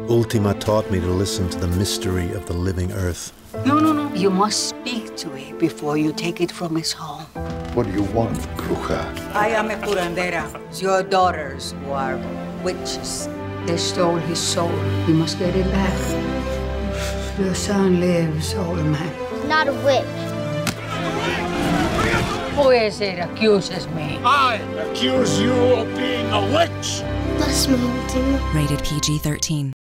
Ultima taught me to listen to the mystery of the living earth. No. You must speak to it before you take it from its home. What do you want, Bruja? I am a curandera. Your daughters who are witches. They stole his soul. We must get it back. Your son lives, old man. He's not a witch. Who is it accuses me? I accuse you of being a witch! Bless me, Ultima. Rated PG-13.